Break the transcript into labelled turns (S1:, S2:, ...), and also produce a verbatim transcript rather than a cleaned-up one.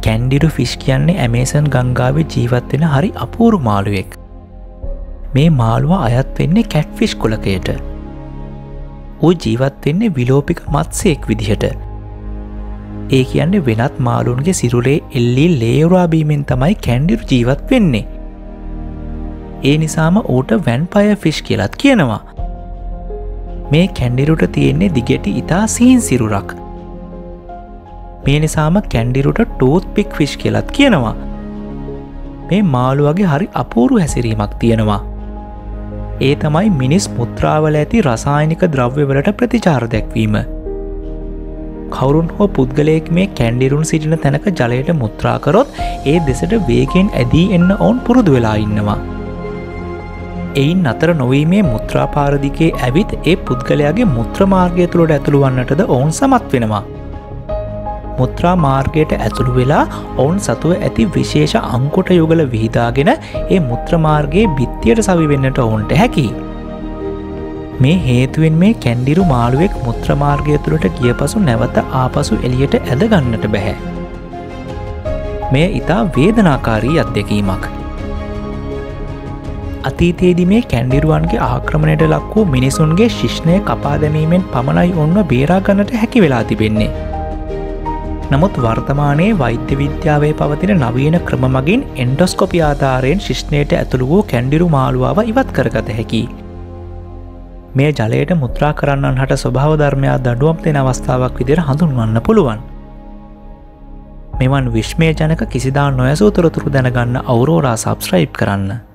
S1: කැන්ඩිරු fish කියන්නේ Amazon ගංගාවේ ජීවත් වෙන හරි අපූරු මාළුවෙක්. මේ මාළුවා අයත් වෙන්නේ කැට්ෆිෂ් කුලකයට. ඌ ජීවත් වෙන්නේ විලෝපික මත්ස්‍යයෙක් විදිහට. ඒ කියන්නේ වෙනත් මාළුන්ගේ සිරුරේ එල්ලී ලේවරා බීමෙන් තමයි කැන්ඩිරු ජීවත් වෙන්නේ. ඒ නිසාම ඌට වැම්පයර් ෆිෂ් කියලාත් කියනවා. මේ කැන්ඩිරුට තියෙන්නේ දිගටි ඉතා සීන් සිරුරක්. මේ නිසාම කැන්ඩිරුට ටූත් පික් ෆිෂ් කියලාත් කියනවා. මේ මාළුවගේ හරි අපූරු හැසිරීමක් තියෙනවා. ඒ තමයි මිනිස් මුත්‍රාවල ඇති රසායනික ද්‍රව්‍යවලට ප්‍රතිචාර දැක්වීම. කවුරුන් හෝ පුද්ගලයෙක් මේ කැන්ඩිරුන් සිටින තැනක ජලයට මුත්‍රා කරොත් ඒ දෙසට වේගෙන් ඇදී එන්න ඔවුන් පුරුදු වෙලා ඉන්නවා. එයින් අතර නොවීමේ මුත්‍රාපාරදිකේ ඇවිත් ඒ පුද්ගලයාගේ මුත්‍ර මාර්ගය තුළට ඇතුළු වන්නටද ඔවුන් සමත් වෙනවා. මුත්‍රා මාර්ගයට ඇතුළු වෙලා ඔවුන් සතුව ඇති විශේෂ අංකුට යුගල විහිදාගෙන ඒ මුත්‍ර මාර්ගයේ බිත්තියට සවි වෙන්නට ඔවුන්ට හැකි. මේ හේතුවෙන් මේ කැන්ඩිරු මාළුවෙක් මුත්‍ර මාර්ගය තුළට ගිය පසු නැවත ආපසු එළියට ඇද ගන්නට බැහැ. මෙය ඉතා වේදනාකාරී අත්දැකීමක්. අතීතයේදී මේ කැන්ඩිරුවන්ගේ ආක්‍රමණයට ලක් වූ මිනිසුන්ගේ ශිෂ්ණය කපා දැමීමෙන් පමණයි ඔවුන්ව බේරා ගන්නට හැකි වෙලා තිබෙන්නේ. නමුත් වර්තමානයේ වෛද්‍ය විද්‍යාවේ පවතින නවීන ක්‍රම මගින් එන්ඩොස්කොපි ආධාරයෙන් ශිෂ්ණයට ඇතුළු වූ කැන්ඩිරු මාළුවාව ඉවත් කරගත හැකි. මේ ජලයට මුත්‍රා කරන්නන් හට ස්වභාව ධර්මයා දඩුවම් දෙන අවස්ථාවක් විදිහට හඳුන්වන්න පුළුවන්. මෙවන් විශ්මය ජනක කිසිදා නොයසූ තොරතුරු දැනගන්න අවුරෝරා සබ්ස්ක්‍රයිබ් කරන්න.